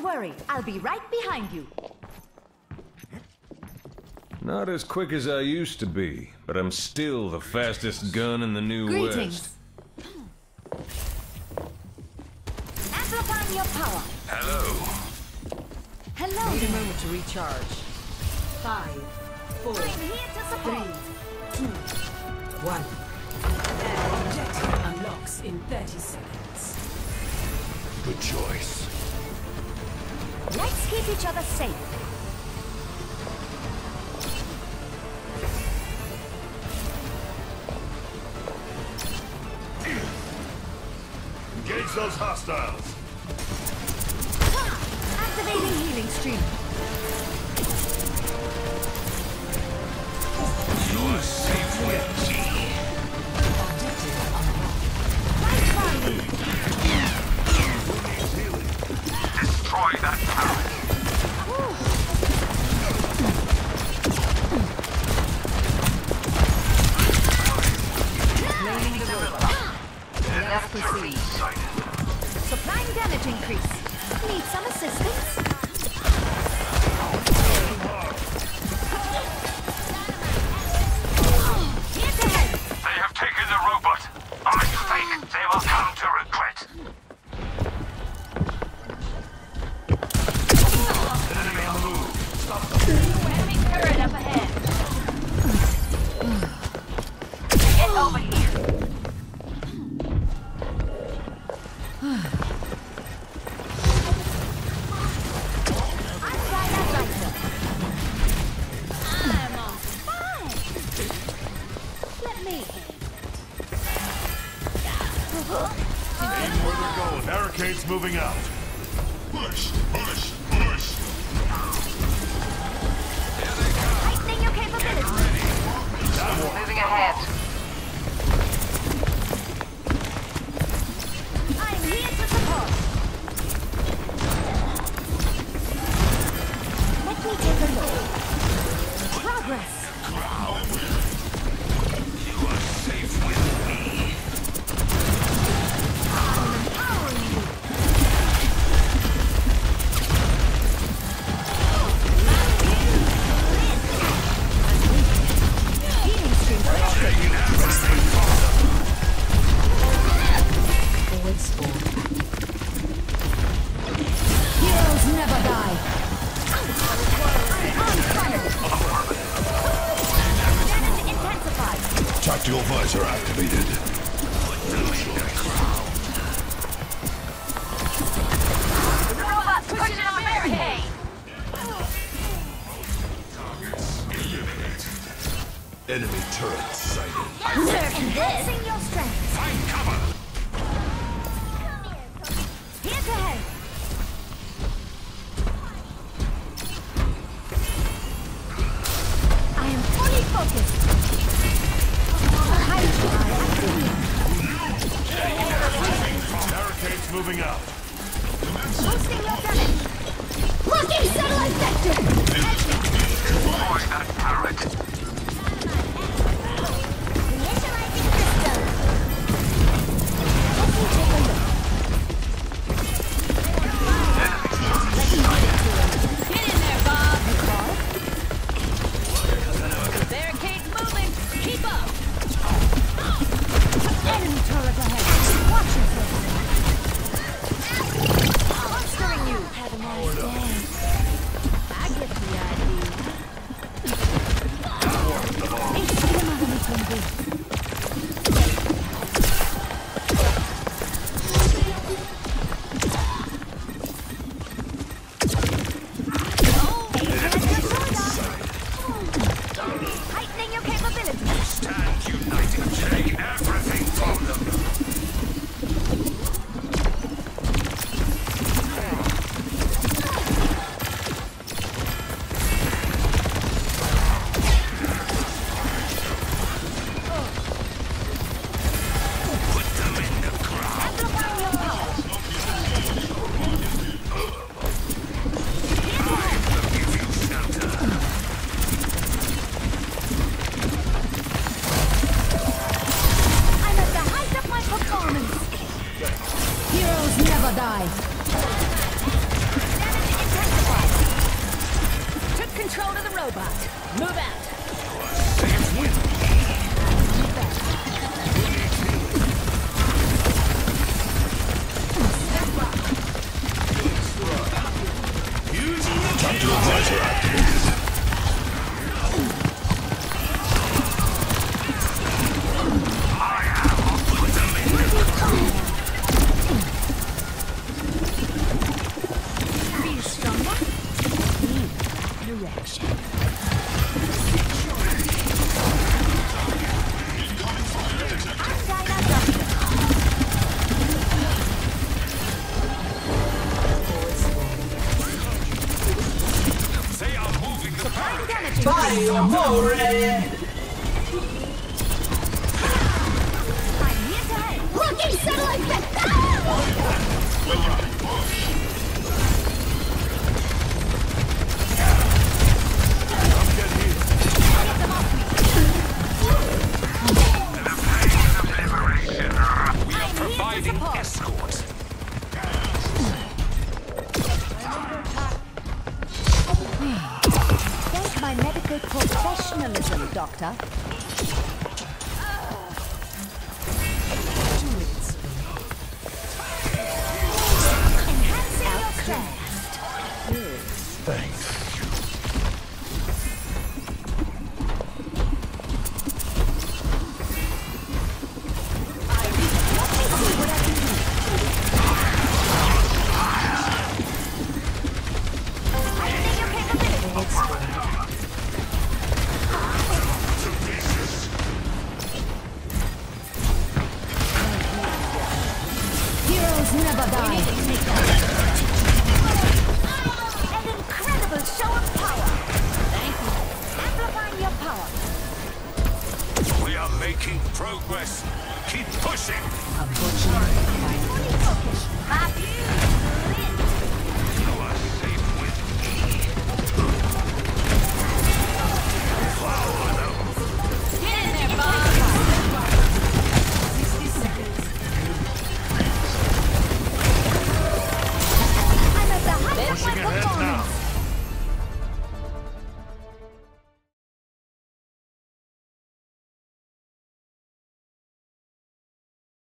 worry, I'll be right behind you. Not as quick as I used to be, but I'm still the fastest gun in the New Greetings. West. Amplifying your power. Hello. Hello. Need a moment to recharge. 5, 4, I'm here to support. 3, 2, 1. Objective unlocks in 30 seconds. Good choice. Let's keep each other safe. Engage those hostiles. Activating healing stream. You're safe with me. Right by you. Destroy that tower. Blaming the robot. Let's proceed. Supplying damage increase. Need some assistance? Here's ahead. They have taken the robot. A mistake they will come to regret. Enemy on the move. Stop them. Enemy turret up ahead. Get over here. Barricades moving out. Push, push, push. Heightening your capabilities. Moving ahead. I'm here to support. Let me take a look. Progress. You are safe with me. I'm empowering you. Healing stream connected. Forward spawn. Heroes never die. I'm on fire. Damage intensified. Tactical visor activated. The robot's pushing on a barricade. Enemy turret sighted. Enhancing your strength. Find cover. Here's ahead. I am fully focused. Barricades moving out. Boosting your damage. Locking satellite vector. Destroy that turret. Initializing crystal. Let me take a look. Get in there, Bob. Barricade's moving. Keep up. Enemy turret ahead. Watch yourself. Monstering you. Have a nice day. I get Vai, amore! Looking satellite vector! We are providing escort. Thank my medical professionalism, Doctor. Enhancing your craft. Thanks. Heroes never die. An incredible show of power. Thank you. Amplifying your power. We are making progress. Keep pushing. My view.